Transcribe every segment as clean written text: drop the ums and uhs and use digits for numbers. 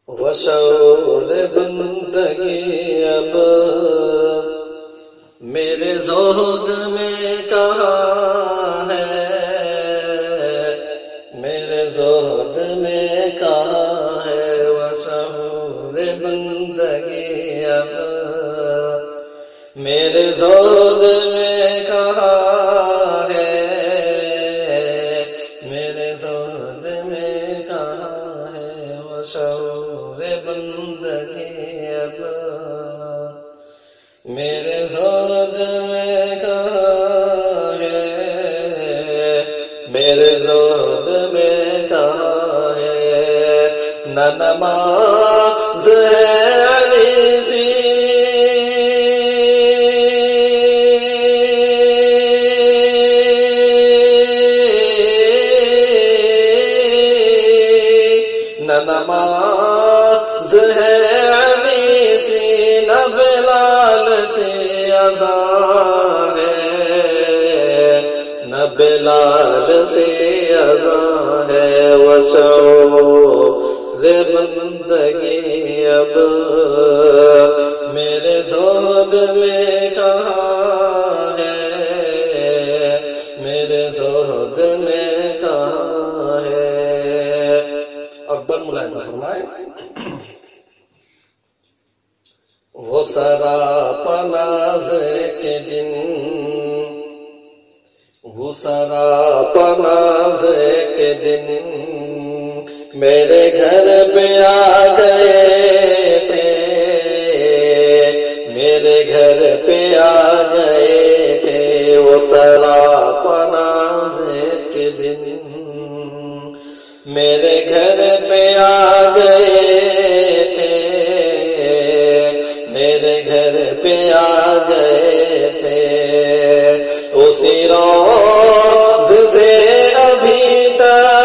وہ شعور بندگی اب میرے زہد میں کہاں ہے، میرے زہد میں کہاں ہے، وہ شعور بندگی اب میرے زہد میں کہاں ہے، میرے زہد میں کہاں ہے، وہ شعور بندگی اب میرے زہد میں کہاں ہے، میرے زہد میں کہاں ہے، نہ نماز ہے علی سی، نہ نماز ہے علی سی، نہ بلال سے اذان ہے، نہ بلال سے اذان ہے، وہ شعور بندگی اب میرے زہد میں کہاں ہے، میرے زہد میں کہاں ہے۔ اکبر ملاحظہ فرمائے، وہ سراپا ناز کے دن، وہ سراپا ناز کے دن میرے گھر پہ آ گئے تھے، میرے گھر پہ آ گئے تھے، وہ سراپا ناز کے دن میرے گھر پہ آ گئے تھے، میرے گھر پہ آ گئے تھے، اسی روز سے ابھی تک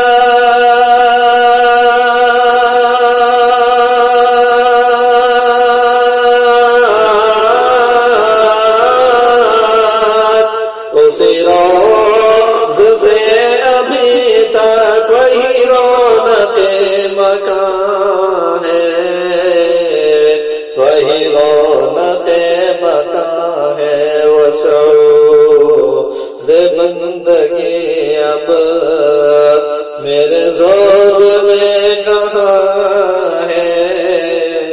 اسی روز سے ابھی تک وہی رونق مکان ہے، وہی رونق مکان ہے، وہ شعور بندگی اب میرے زہد میں کہاں ہے،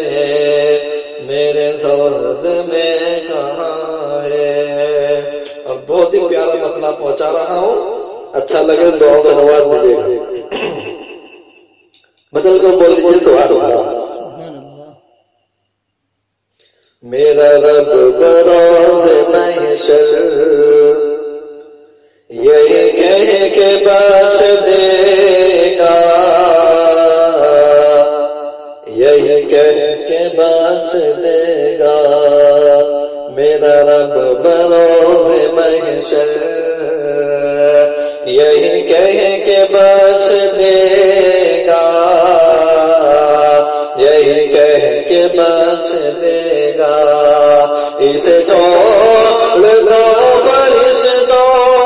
میرے زہد میں کہاں ہے۔ اب بہت ہی پیارا مطلب پہنچا رہا ہوں، اچھا لگے دعاؤں سے نواز دیجیے گا، بچل کو بول دیجیے سبحان اللہ۔ میرا رب بروز محشر یہی کہہ کے بخش دے گا، یہی کہہ کے بخش دے گا، میرا رب بروز محشر یہی کہہ کے بخش دے گا، یہی کہہ کے بخش دے گا، اسے چھوڑ دو فرشتوں،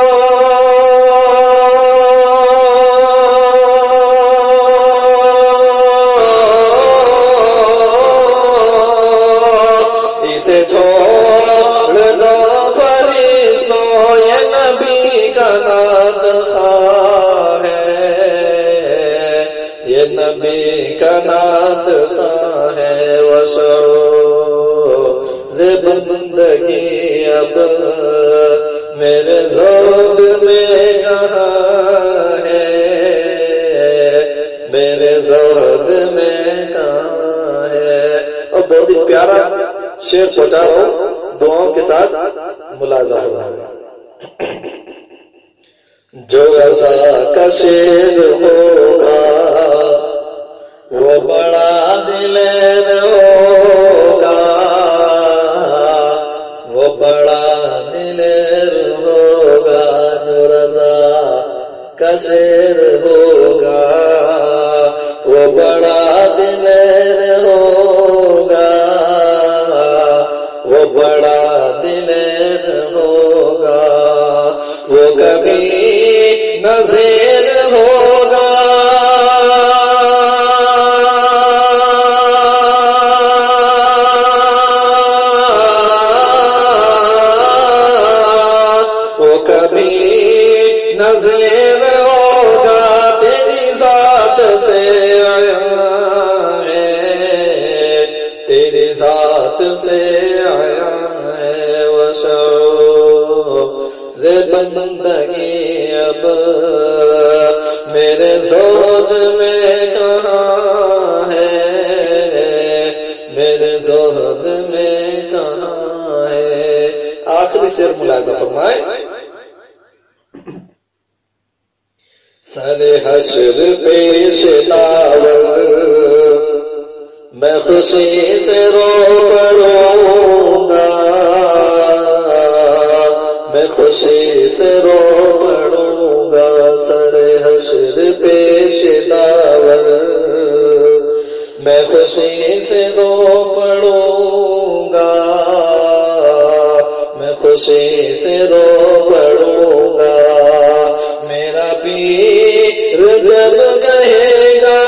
اسے چھوڑ دو فرشتوں، یہ نبی کا نعت خواہ ہے، یہ نبی کا نعت خواہ ہے، وہ شعور بندگی اب میرے زہد میں کہاں ہے، میرے زہد میں کہاں ہے۔ اور بہت ہی پیارا شعر پہنچا رہا ہوں، دعاؤں کے ساتھ ملاحظہ ہوگا۔ جو رضا کا شعر ہوگا وہ بڑا دلیر ہوگا، وہ بڑا دلیر ہوگا، جو رضا کا شعر ہوگا وہ بڑا دلیر ہوگا، وہ بڑا دلیر ہوگا، وہ کبھی نظیر ہوگا، سے آیا ہے، تیری ذات سے آیا ہے، وشعور بندگی اب میرے زہد میں کہاں ہے، میرے زہد میں کہاں ہے۔ آخری شعر ملاحظہ فرمائے، سر حشر پیش داور میں خوشی سے رو پڑوں گا، میں خوشی سے رو پڑوں گا، سر حشر پیش داور میں خوشی سے رو پڑوں گا، میں خوشی سے رو پڑوں گا، میرا پیر جب کہے گا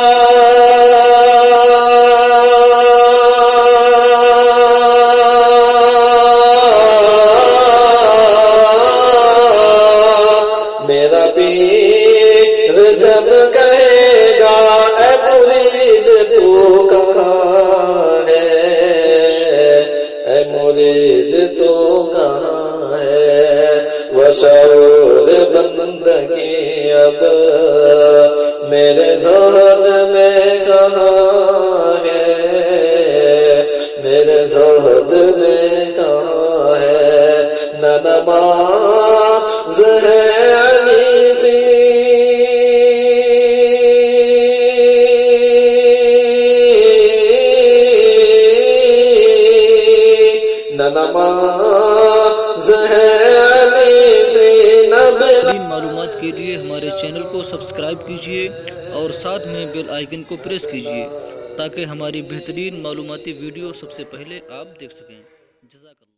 میرا پیر جب کہے گا اے مرید تو کہاں ہے، اے مرید تو کہاں ہے، وشعور بندگی اب میرے زہد میں کہاں ہے، میرے زہد میں کہاں ہے، نہ نماز ہے انیسی نہ نماز ہے انیسی نہ بلا۔ معلومات کے لیے ہمارے چینل کو سبسکرائب کیجیے اور ساتھ میں بیل آئیکن کو پریس کیجیے تاکہ ہماری بہترین معلوماتی ویڈیو سب سے پہلے آپ دیکھ سکیں۔ جزاک اللہ۔